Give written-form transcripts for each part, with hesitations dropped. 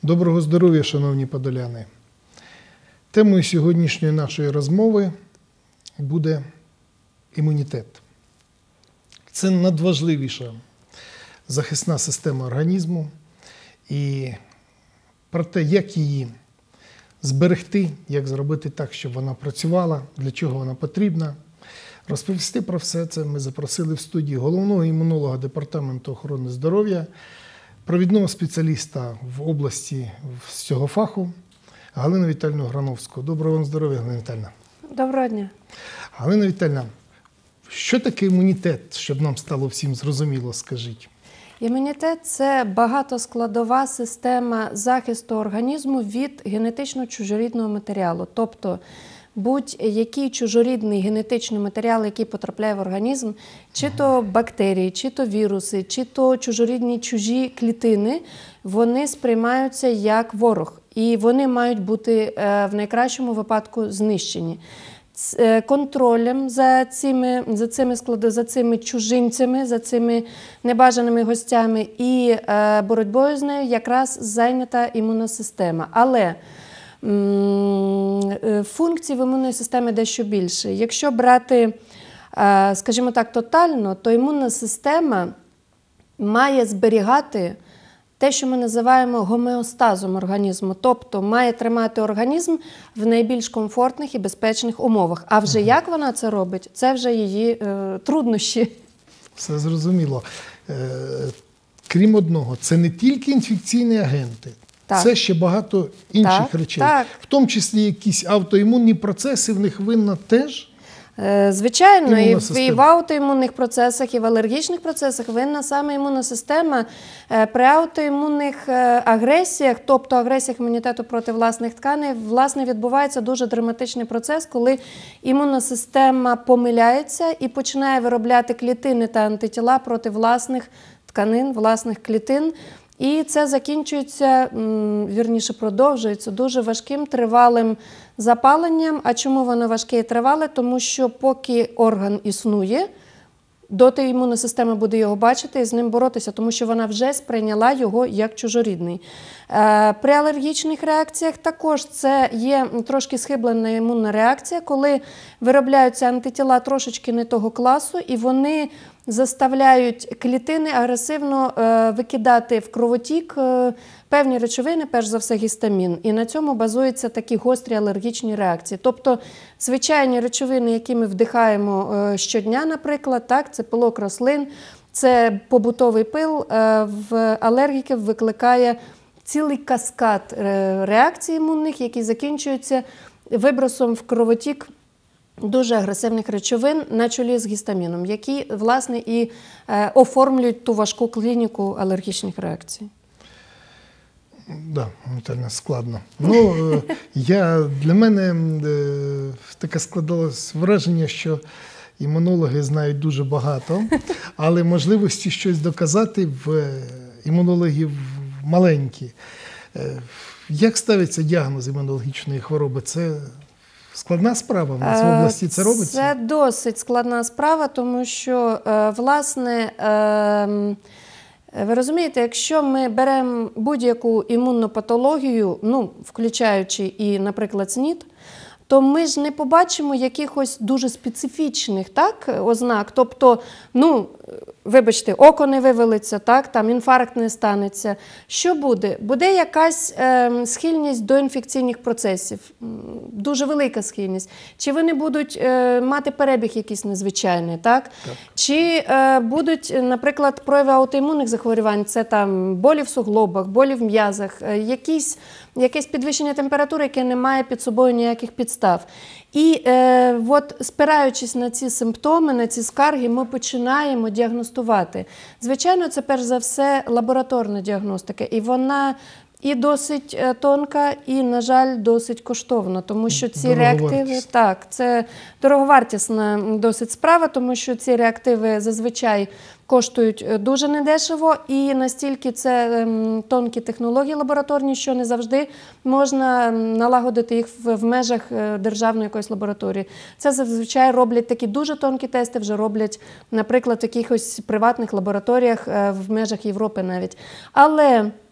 Доброго здоров'я, шановні подоляни! Темою сьогоднішньої нашої розмови буде імунітет. Це надважливіша захисна система організму. І про те, як її зберегти, як зробити так, щоб вона працювала, для чого вона потрібна. Розповісти про все це ми запросили в студію головного імунолога Департаменту охорони здоров'я, провідного спеціаліста в області з цього фаху Галину Віталіївну Грановську. Доброго вам здоров'я, Галина Віталіївна. Доброго дня. Галина Віталіївна, що таке імунітет, щоб нам стало всім зрозуміло, скажіть? Імунітет – це багатоскладова система захисту організму від генетично чужорідного матеріалу. Тобто будь-який чужорідний генетичний матеріал, який потрапляє в організм, чи то бактерії, чи то віруси, чи то чужорідні чужі клітини, вони сприймаються як ворог. І вони мають бути в найкращому випадку знищені. Контролем за цими чужинцями, за цими небажаними гостями і боротьбою з нею якраз зайнята імунна система. Але функцій в імунної системи дещо більше. Якщо брати, скажімо так, тотально, то імунна система має зберігати те, що ми називаємо гомеостазом організму, тобто має тримати організм в найбільш комфортних і безпечних умовах. А вже як вона це робить, це вже її труднощі. Все зрозуміло. Крім одного, це не тільки інфекційні агенти, так. Це ще багато інших речей. Так. В тому числі якісь автоімунні процеси в них винна теж? Звичайно, і в аутоімунних процесах, і в алергічних процесах винна саме імунна система. При аутоімунних агресіях, тобто агресіях імунітету проти власних тканин, власне, відбувається дуже драматичний процес, коли імунна система помиляється і починає виробляти клітини та антитіла проти власних тканин, власних клітин. І це закінчується, вірніше продовжується, дуже важким, тривалим запаленням. А чому воно важке і тривале? Тому що поки орган існує, доти імунна система буде його бачити і з ним боротися, тому що вона вже сприйняла його як чужорідний. При алергічних реакціях також це є трошки схиблена імунна реакція, коли виробляються антитіла трошечки не того класу, і вони заставляють клітини агресивно викидати в кровотік певні речовини, перш за все гістамін. І на цьому базуються такі гострі алергічні реакції. Тобто звичайні речовини, які ми вдихаємо щодня, наприклад, так, це пилок рослин, це побутовий пил, в алергіків викликає цілий каскад реакцій імунних, які закінчуються вибросом в кровотік дуже агресивних речовин на чолі з гістаміном, які, власне, і оформлюють ту важку клініку алергічних реакцій. Так, Наталя, складно. Для мене таке складалось враження, що імунологи знають дуже багато, але можливості щось доказати в імунологів маленькі. Як ставиться діагноз імунологічної хвороби? Це складна справа? В нас в області це робиться? Це досить складна справа, тому що, власне, ви розумієте, якщо ми беремо будь-яку імунну патологію, включаючи і, наприклад, СНІД, то ми ж не побачимо якихось дуже специфічних ознак. Тобто, вибачте, око не вивалиться, там інфаркт не станеться. Що буде? Буде якась схильність до інфекційних процесів, дуже велика схильність. Чи вони будуть мати перебіг якийсь незвичайний, так? Чи будуть, наприклад, прояви аутоімунних захворювань, це там болі в суглобах, болі в м'язах, якесь підвищення температури, яке не має під собою ніяких підстав. І спираючись на ці симптоми, на ці скарги, ми починаємо діагностувати. Звичайно, це перш за все лабораторна діагностика, і вона і досить тонка, і, на жаль, досить коштовна, тому що ці реактиви, це дороговартісна досить справа, тому що ці реактиви зазвичай коштують дуже недешево, і настільки це тонкі технології лабораторні, що не завжди можна налагодити їх в межах державної якоїсь лабораторії. Це зазвичай роблять такі дуже тонкі тести, вже роблять, наприклад, в якихось приватних лабораторіях в межах Європи навіть. Але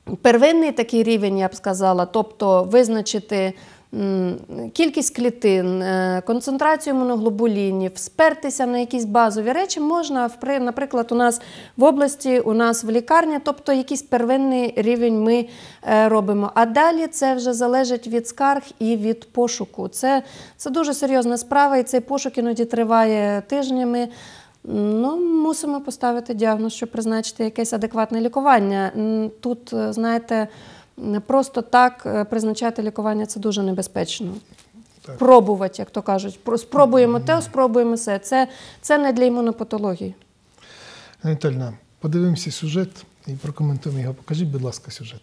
первинний такий рівень, я б сказала, тобто визначити кількість клітин, концентрацію імуноглобулінів, спертися на якісь базові речі можна, наприклад, у нас в області, у нас в лікарні, тобто якийсь первинний рівень ми робимо. А далі це вже залежить від скарг і від пошуку. Це дуже серйозна справа, і цей пошук іноді триває тижнями. Ну, мусимо поставити діагноз, щоб призначити якесь адекватне лікування. Тут, знаєте, просто так призначати лікування – це дуже небезпечно. Так. Пробувати, як то кажуть. Спробуємо те, спробуємо все. Це не для імунопатології. Віталіна, подивимося сюжет і прокоментуємо його. Покажіть, будь ласка, сюжет.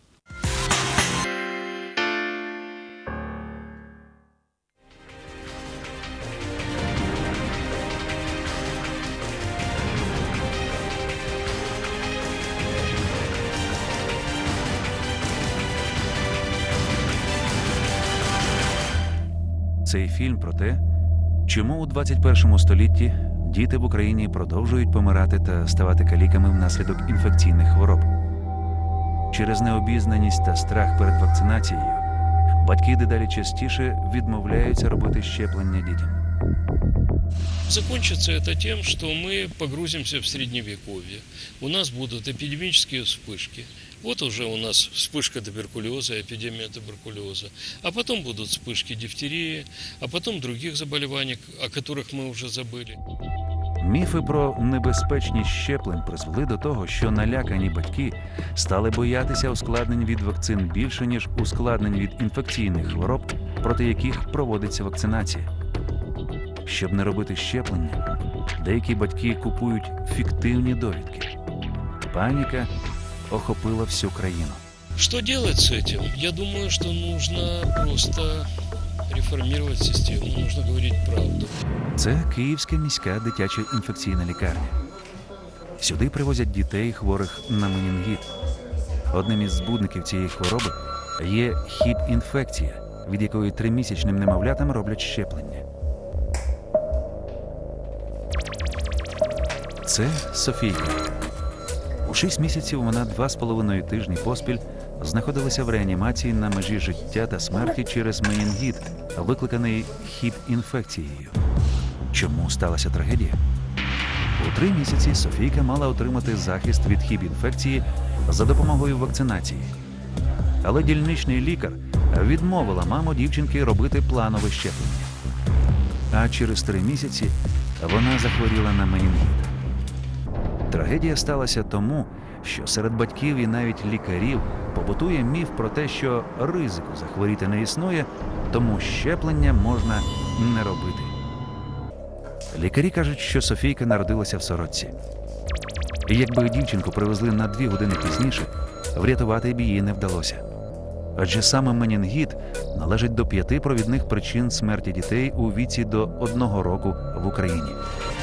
Цей фільм про те, чому у 21 столітті діти в Україні продовжують помирати та ставати каліками внаслідок інфекційних хвороб. Через необізнаність та страх перед вакцинацією батьки дедалі частіше відмовляються робити щеплення дітям. Закончится это тем, что мы погрузимся в средневековье. У нас будут эпидемические вспышки. Вот уже у нас вспышка туберкулеза, эпидемия туберкулеза. А потом будут вспышки дифтерии, а потом других заболеваний, о которых мы уже забыли. Міфи про небезпечність щеплень призвели до того, що налякані батьки стали боятися ускладнень від вакцин більше, ніж ускладнень від інфекційних хвороб, проти яких проводиться вакцинація. Щоб не робити щеплення, деякі батьки купують фіктивні довідки. Паніка охопила всю країну. Что делать с этим? Я думаю, что нужно просто реформировать систему, нужно говорить правду. Це Київська міська дитяча інфекційна лікарня. Сюди привозять дітей, хворих на менінгіт. Одним із збудників цієї хвороби є хіб-інфекція, від якої 3-місячним немовлятам роблять щеплення. Це Софійка. У 6 місяців вона 2,5 тижні поспіль знаходилася в реанімації на межі життя та смерті через менінгіт, викликаний хіб-інфекцією. Чому сталася трагедія? У 3 місяці Софійка мала отримати захист від хіб-інфекції за допомогою вакцинації. Але дільничний лікар відмовила маму дівчинки робити планове щеплення. А через 3 місяці вона захворіла на менінгіт. Трагедія сталася тому, що серед батьків і навіть лікарів побутує міф про те, що ризику захворіти не існує, тому щеплення можна не робити. Лікарі кажуть, що Софійка народилася в сорочці. І якби дівчинку привезли на 2 години пізніше, врятувати б її не вдалося. Адже саме менінгіт належить до 5 провідних причин смерті дітей у віці до 1 року в Україні.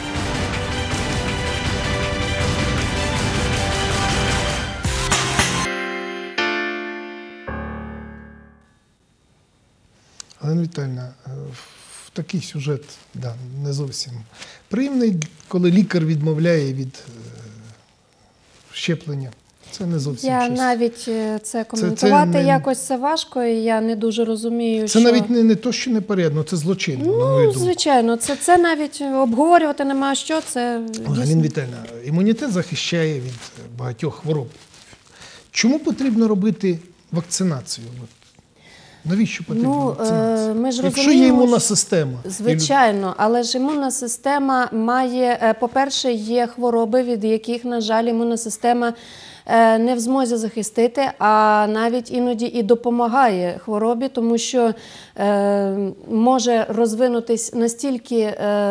Галина Віталіївна, такий сюжет, не зовсім приємний, коли лікар відмовляє від щеплення. Це не зовсім Я щось. навіть це коментувати якось це важко, і я не дуже розумію, це навіть не то, що непорядно, це злочинно, на мою думку. Звичайно, це навіть обговорювати нема що, це Галина Віталіївна, імунітет захищає від багатьох хвороб. Чому потрібно робити вакцинацію? Навіщо потрібна вакцинація? Ми ж Якщо є імунна система. Звичайно, але ж імунна система має, по-перше, є хвороби, від яких, на жаль, імунна система не в змозі захистити, а навіть іноді і допомагає хворобі, тому що може розвинутись настільки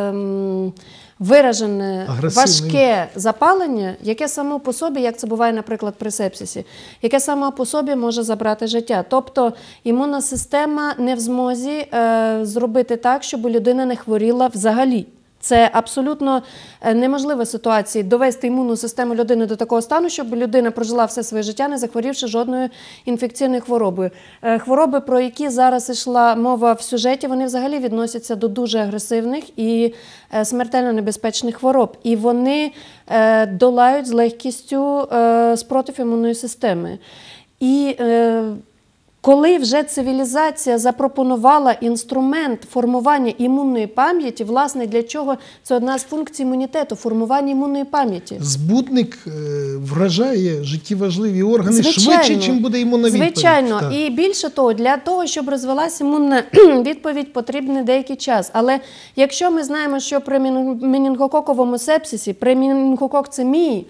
виражене важке запалення, яке само по собі, як це буває, наприклад, при сепсисі, яке само по собі може забрати життя. Тобто імунна система не в змозі зробити так, щоб людина не хворіла взагалі. Це абсолютно неможлива ситуація – довести імунну систему людини до такого стану, щоб людина прожила все своє життя, не захворівши жодною інфекційною хворобою. Хвороби, про які зараз йшла мова в сюжеті, вони взагалі відносяться до дуже агресивних і смертельно небезпечних хвороб. І вони долають з легкістю спротив імунної системи. І коли вже цивілізація запропонувала інструмент формування імунної пам'яті, власне, для чого це одна з функцій імунітету – формування імунної пам'яті. Збудник вражає життєважливі органи швидше, чим буде імунна відповідь. Звичайно. Так. І більше того, для того, щоб розвилася імунна відповідь, потрібний деякий час. Але якщо ми знаємо, що при менінгококовому сепсисі, при менінгококцемії,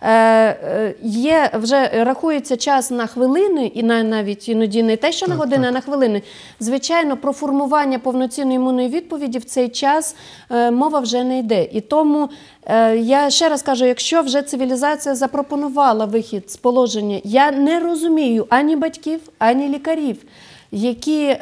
вже рахується час на хвилини, і навіть іноді не те, що на години, а на хвилини. Звичайно, про формування повноцінної імунної відповіді в цей час мова вже не йде. І тому я ще раз кажу, якщо вже цивілізація запропонувала вихід з положення, я не розумію ані батьків, ані лікарів, які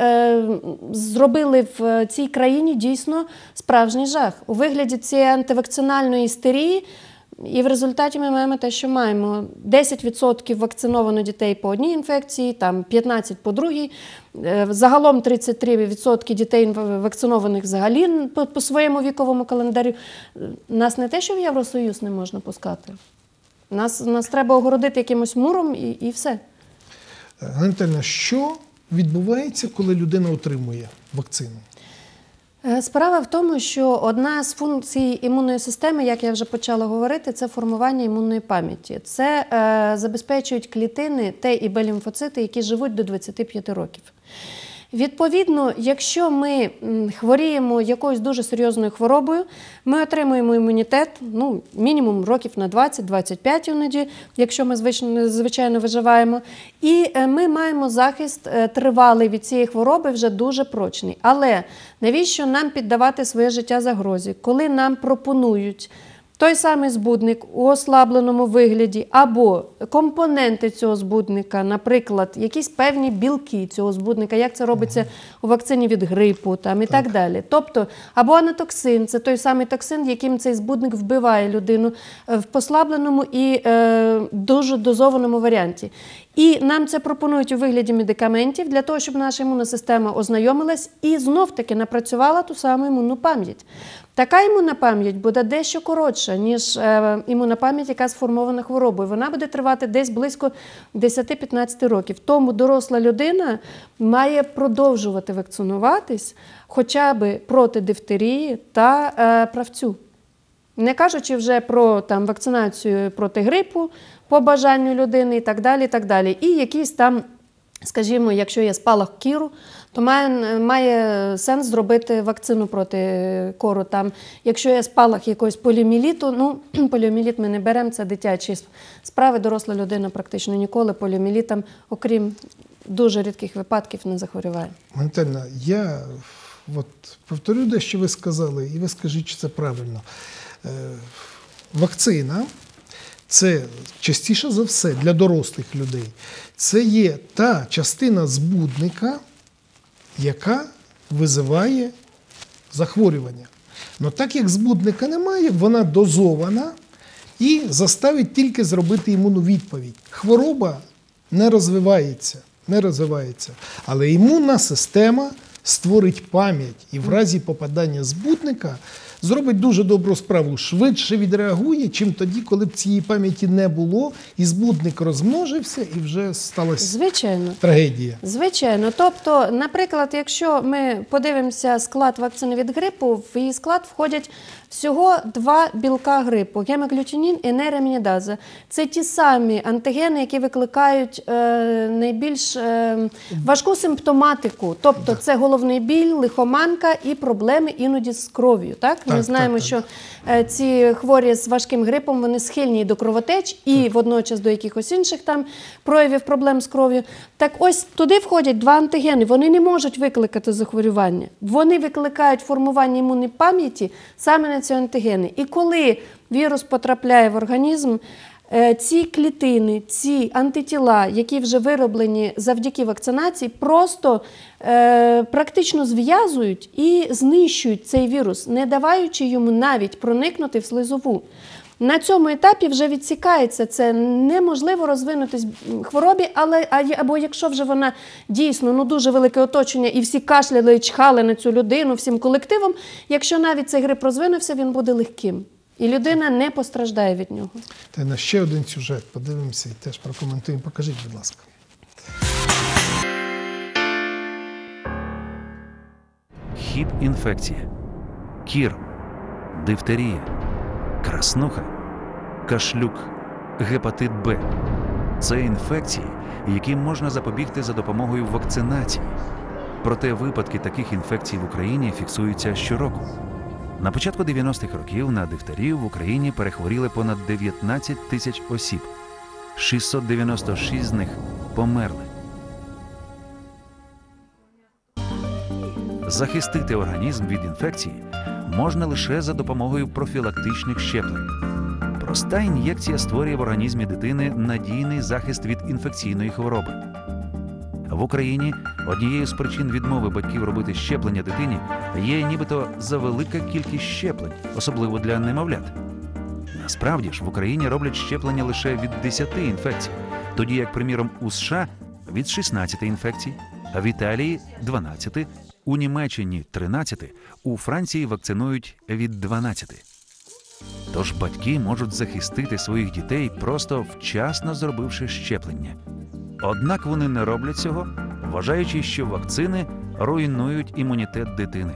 зробили в цій країні дійсно справжній жах. У вигляді цієї антивакцинальної істерії. І в результаті ми маємо те, що маємо. 10% вакциновано дітей по одній інфекції, там 15% по другій. Загалом 33% дітей вакцинованих взагалі по своєму віковому календарю. Нас не те, що в Євросоюз не можна пускати. Нас треба огородити якимось муром і все. Галина Віталіївна, що відбувається, коли людина отримує вакцину? Справа в тому, що одна з функцій імунної системи, як я вже почала говорити, це формування імунної пам'яті. Це забезпечують клітини Т і Б лімфоцити, які живуть до 25 років. Відповідно, якщо ми хворіємо якоюсь дуже серйозною хворобою, ми отримуємо імунітет, мінімум років на 20-25 іноді, якщо ми звичайно виживаємо. І ми маємо захист тривалий від цієї хвороби, вже дуже прочний. Але навіщо нам піддавати своє життя загрозі, коли нам пропонують той самий збудник у ослабленому вигляді або компоненти цього збудника, наприклад, якісь певні білки цього збудника, як це робиться у вакцині від грипу і так далі. Тобто, або анатоксин, це той самий токсин, яким цей збудник вбиває людину в послабленому і дуже дозованому варіанті. І нам це пропонують у вигляді медикаментів для того, щоб наша імунна система ознайомилась і знов-таки напрацювала ту саму імунну пам'ять. Така імунна пам'ять буде дещо коротша, ніж імунна пам'ять, яка сформована хворобою. Вона буде тривати десь близько 10-15 років. Тому доросла людина має продовжувати вакцинуватись хоча б проти дифтерії та правцю. Не кажучи вже про вакцинацію проти грипу, по бажанню людини і так далі, і так далі. І якісь там, скажімо, якщо є спалах кіру, то має сенс зробити вакцину проти кору. Якщо є спалах якогось поліоміеліту, поліоміеліт ми не беремо, це дитячі справи, доросла людина практично ніколи поліоміелітом, окрім дуже рідких випадків, не захворюває. Галина Віталіївна, я повторю те, що ви сказали, і ви скажіть, чи це правильно. Вакцина – це частіше за все для дорослих людей. Це є та частина збудника, яка визиває захворювання. Но так як збудника немає, вона дозована і заставить тільки зробити імунну відповідь. Хвороба не розвивається. Але імунна система створить пам'ять і в разі попадання збудника зробить дуже добру справу, швидше відреагує, чим тоді, коли б цієї пам'яті не було, і збудник розмножився, і вже сталася трагедія. Звичайно. Тобто, наприклад, якщо ми подивимося склад вакцини від грипу, в її склад входять всього 2 білка грипу – гемоглютинін і нейрамінідаза. Це ті самі антигени, які викликають найбільш важку симптоматику. Тобто, це головний біль, лихоманка і проблеми іноді з кров'ю. Ми знаємо, що ці хворі з важким грипом, вони схильні до кровотеч і водночас до якихось інших проявів проблем з кров'ю. Так ось туди входять 2 антигени, вони не можуть викликати захворювання. Вони викликають формування імунної пам'яті саме на ці антигени. І коли вірус потрапляє в організм, ці клітини, ці антитіла, які вже вироблені завдяки вакцинації, просто практично зв'язують і знищують цей вірус, не даваючи йому навіть проникнути в слизову. На цьому етапі вже відсікається, це неможливо розвинутись хворобі, або якщо вже вона дійсно дуже велике оточення і всі кашляли і чхали на цю людину всім колективом, якщо навіть цей грип розвинувся, він буде легким. І людина не постраждає від нього. Та на ще один сюжет подивимося і теж прокоментуємо. Покажіть, будь ласка. хіб-інфекція, кір, дифтерія, краснуха, кашлюк, гепатит Б. Це інфекції, яким можна запобігти за допомогою вакцинації. Проте випадки таких інфекцій в Україні фіксуються щороку. На початку 90-х років на дифтерію в Україні перехворіли понад 19 тисяч осіб. 696 з них померли. Захистити організм від інфекції можна лише за допомогою профілактичних щеплень. Проста ін'єкція створює в організмі дитини надійний захист від інфекційної хвороби. В Україні однією з причин відмови батьків робити щеплення дитині є нібито завелика кількість щеплень, особливо для немовлят. Насправді ж в Україні роблять щеплення лише від 10 інфекцій, тоді як, приміром, у США від 16 інфекцій, а в Італії – 12, у Німеччині – 13, у Франції вакцинують від 12. Тож батьки можуть захистити своїх дітей, просто вчасно зробивши щеплення. Однак вони не роблять цього, вважаючи, що вакцини руйнують імунітет дитини.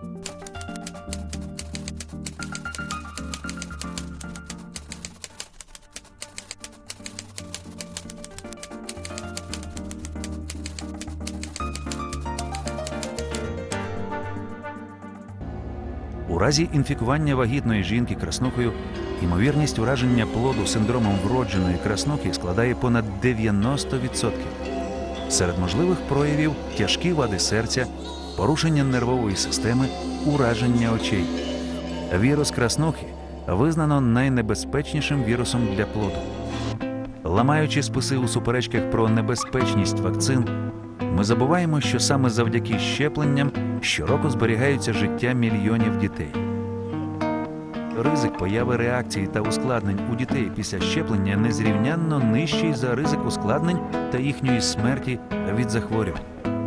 У разі інфікування вагітної жінки краснухою ймовірність ураження плоду синдромом вродженої краснухи складає понад 90%. Серед можливих проявів – тяжкі вади серця, порушення нервової системи, ураження очей. Вірус краснухи визнано найнебезпечнішим вірусом для плоду. Ламаючи списи у суперечках про небезпечність вакцин, ми забуваємо, що саме завдяки щепленням щороку зберігаються життя мільйонів дітей. Ризик появи реакцій та ускладнень у дітей після щеплення незрівнянно нижчий за ризик ускладнень та їхньої смерті від захворювань.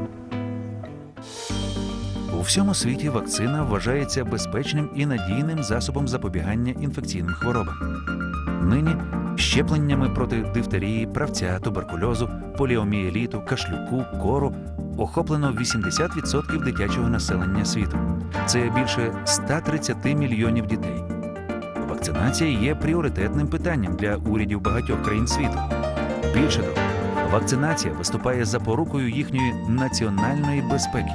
У всьому світі вакцина вважається безпечним і надійним засобом запобігання інфекційним хворобам. Нині щепленнями проти дифтерії, правця, туберкульозу, поліомієліту, кашлюку, кору охоплено 80% дитячого населення світу. Це більше 130 мільйонів дітей. Вакцинація є пріоритетним питанням для урядів багатьох країн світу. Більше того, вакцинація виступає запорукою їхньої національної безпеки.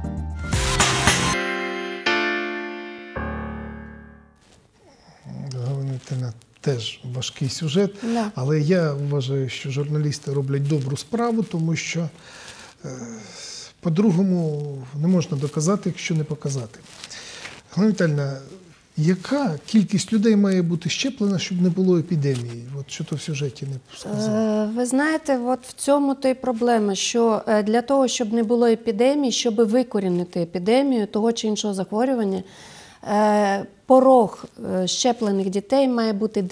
Галина, теж важкий сюжет, але я вважаю, що журналісти роблять добру справу, тому що по-другому не можна доказати, якщо не показати. Галина Віталіївна, яка кількість людей має бути щеплена, щоб не було епідемії? От що то в сюжеті не сказали. Ви знаєте, от в цьому то й проблема, що для того, щоб не було епідемії, щоб викорінити епідемію того чи іншого захворювання, порог щеплених дітей має бути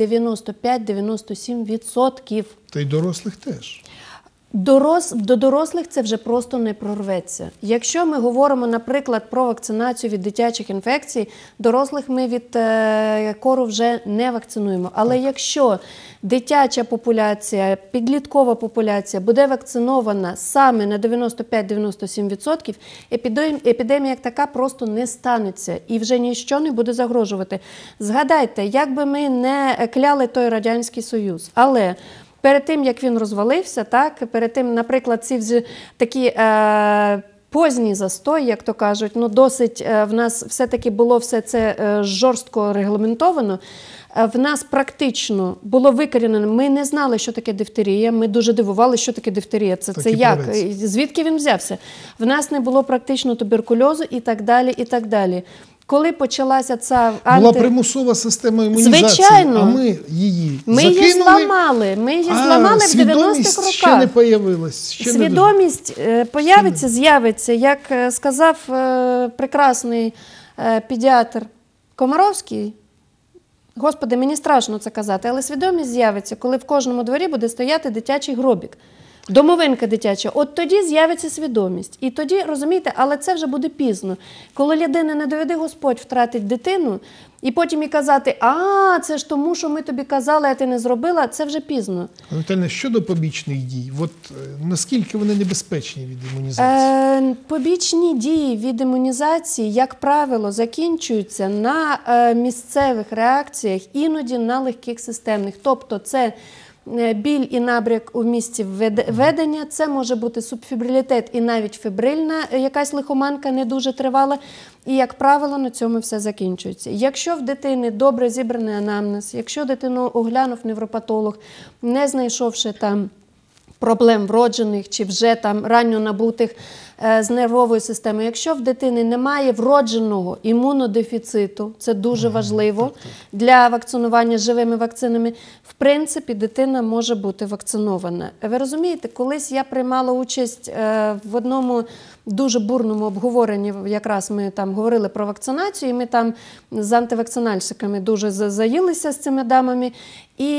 95-97%. Та й дорослих теж. До дорослих це вже просто не прорветься. Якщо ми говоримо, наприклад, про вакцинацію від дитячих інфекцій, дорослих ми від кору вже не вакцинуємо. Але якщо дитяча популяція, підліткова популяція буде вакцинована саме на 95-97%, епідемія як така просто не станеться і вже ніщо не буде загрожувати. Згадайте, як би ми не кляли той Радянський Союз, але перед тим, як він розвалився, перед тим, наприклад, ці такі поздній застой, як то кажуть, досить в нас все-таки було все це жорстко регламентовано, в нас практично було викорінено, ми не знали, що таке дифтерія, ми дуже дивували, що таке дифтерія, це як, звідки він взявся. В нас не було практично туберкульозу і так далі, і так далі. Коли почалася ця була примусова система імунізації, звичайно, а ми її закинули. Ми її зламали в 90-х роках. Ще не появилась. Свідомість появиться, з'явиться, як сказав прекрасний педіатр Комаровський. Господи, мені страшно це казати, але свідомість з'явиться, коли в кожному дворі буде стояти дитячий гробік. домовинка дитяча, от тоді з'явиться свідомість. І тоді, розумієте, але це вже буде пізно. Коли людина, не доведе Господь, втратить дитину, і потім і казати, це ж тому, що ми тобі казали, а ти не зробила, це вже пізно. Наталя, щодо побічних дій, наскільки вони небезпечні від імунізації? Побічні дії від імунізації, як правило, закінчуються на місцевих реакціях, іноді на легких системних. Тобто це біль і набряк у місці ведення, це може бути субфібрилітет і навіть фібрильна якась лихоманка не дуже тривала. І, як правило, на цьому все закінчується. Якщо в дитини добре зібраний анамнез, якщо дитину оглянув невропатолог, не знайшовши там проблем вроджених чи вже там ранньо набутих з нервовою системою, якщо в дитини немає вродженого імунодефіциту, це дуже важливо для вакцинування живими вакцинами, в принципі, дитина може бути вакцинована. Ви розумієте, колись я приймала участь в одному дуже бурному обговоренні, якраз ми там говорили про вакцинацію, і ми там з антивакцинальщиками дуже заїлися з цими дамами. І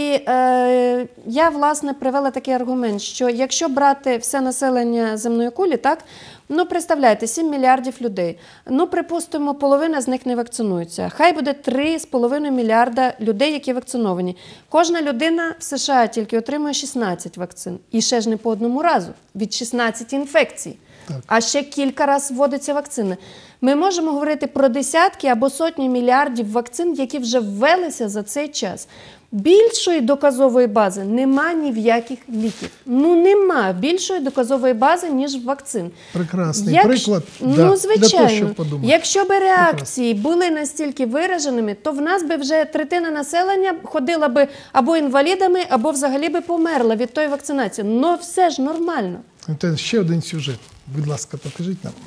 я, власне, привела такий аргумент, що якщо брати все населення земної кулі, так, представляєте, 7 мільярдів людей. Припустимо, половина з них не вакцинується. Хай буде 3,5 мільярда людей, які вакциновані. Кожна людина в США тільки отримує 16 вакцин. І ще ж не по одному разу. Від 16 інфекцій. Так. А ще кілька разів вводиться вакцина. Ми можемо говорити про десятки або сотні мільярдів вакцин, які вже ввелися за цей час. Більшої доказової бази нема ні в яких ліків. Нема більшої доказової бази, ніж вакцин. Прекрасний приклад. Звичайно. Якщо б реакції були настільки вираженими, то в нас би вже третина населення ходила би або інвалідами, або взагалі би померла від тої вакцинації. Но все ж нормально. Це ще один сюжет. Будь ласка, покажіть нам.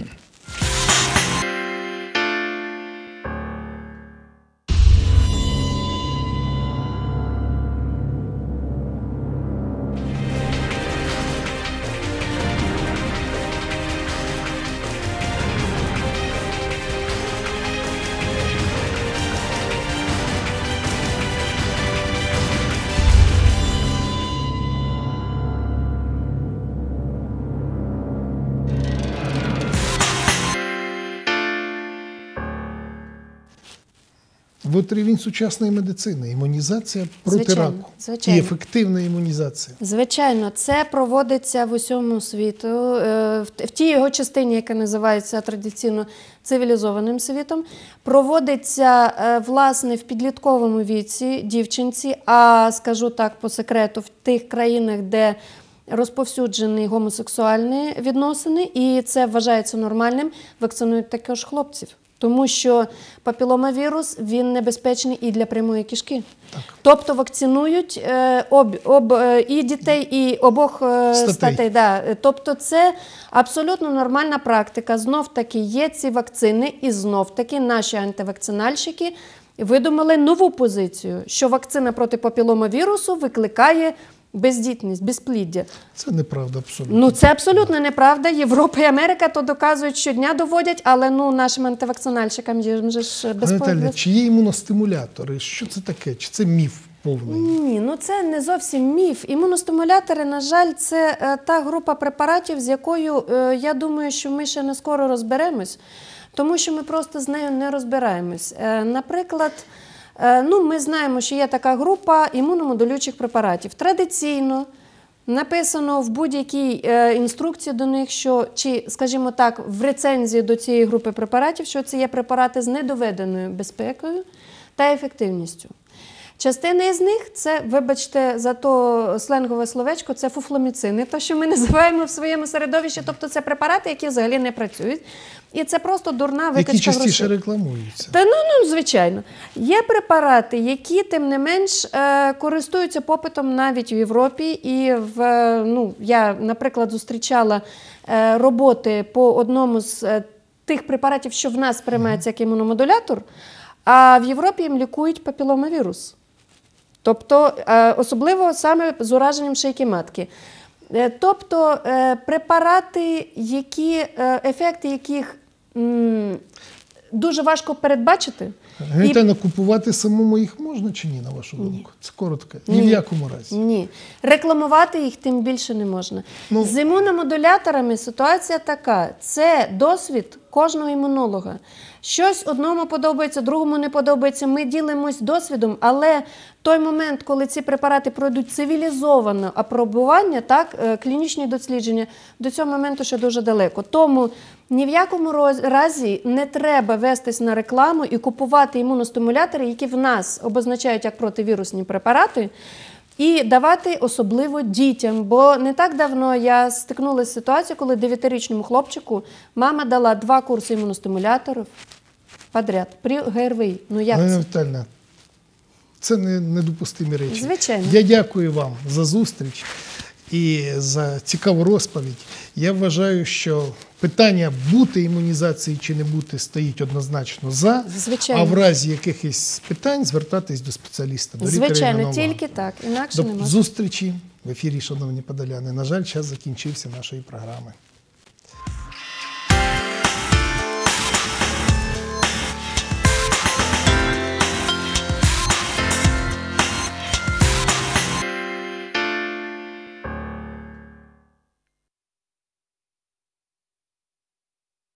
От рівень сучасної медицини, імунізація проти раку. І ефективна імунізація. Звичайно, це проводиться в усьому світу, в тій його частині, яка називається традиційно цивілізованим світом. Проводиться, власне, в підлітковому віці дівчинці, а, скажу так по секрету, в тих країнах, де розповсюджені гомосексуальні відносини, і це вважається нормальним, вакцинують також хлопців. Тому що папіломавірус, він небезпечний і для прямої кишки. Так. Тобто вакцинують і дітей, і обох статей. Да. Тобто це абсолютно нормальна практика. Знов-таки є ці вакцини, і знов-таки наші антивакцинальщики видумали нову позицію, що вакцина проти папіломавірусу викликає бездітність, безпліддя. Це неправда абсолютно. Це абсолютно неправда. Європа і Америка то доказують, щодня доводять, але нашим антивакцинальщикам їм же ж безплідно. Наталя, чи є імуностимулятори? Що це таке? Чи це міф повний? Ні, це не зовсім міф. Імуностимулятори, на жаль, це та група препаратів, з якою, я думаю, що ми ще не скоро розберемось, тому що ми просто з нею не розбираємось. Наприклад, ми знаємо, що є така група імуномодулюючих препаратів. Традиційно написано в будь-якій інструкції до них, що, чи, скажімо так, в рецензії до цієї групи препаратів, що це є препарати з недоведеною безпекою та ефективністю. Частина із них – це, вибачте за то сленгове словечко, це фуфломіцини, то, що ми називаємо в своєму середовищі, тобто це препарати, які взагалі не працюють. І це просто дурна викачка грошей. Які частіше рекламуються. Звичайно. Є препарати, які, тим не менш, користуються попитом навіть у Європі. І я, наприклад, зустрічала роботи по одному з тих препаратів, що в нас приймається як імуномодулятор, а в Європі їм лікують папіломавірус. Тобто, особливо саме з ураженням шийки матки. Тобто, препарати, ефекти яких дуже важко передбачити. Гетана, купувати самому їх можна чи ні, на вашу думку? Це коротко. Ні в якому разі. Ні. Рекламувати їх тим більше не можна. З імуномодуляторами ситуація така. Це досвід кожного імунолога. Щось одному подобається, другому не подобається. Ми ділимось досвідом, але той момент, коли ці препарати пройдуть цивілізоване апробування, так, клінічні дослідження, до цього моменту ще дуже далеко. Тому ні в якому разі не треба вестись на рекламу і купувати імуностимулятори, які в нас обозначають як противірусні препарати, і давати особливо дітям. Бо не так давно я стикнулася з ситуацією, коли 9-річному хлопчику мама дала 2 курси імуностимуляторів подряд при ГРВІ. Ну як Галина це? Віталіївна, це недопустимі речі. Звичайно. Я дякую вам за зустріч і за цікаву розповідь. Я вважаю, що питання бути імунізації чи не бути стоїть однозначно за, Звичайно. а в разі якихось питань звертатись до спеціаліста, до Звичайно, тільки так, інакше не До можна. зустрічі в ефірі, шановні подоляни. На жаль, час закінчився нашої програми.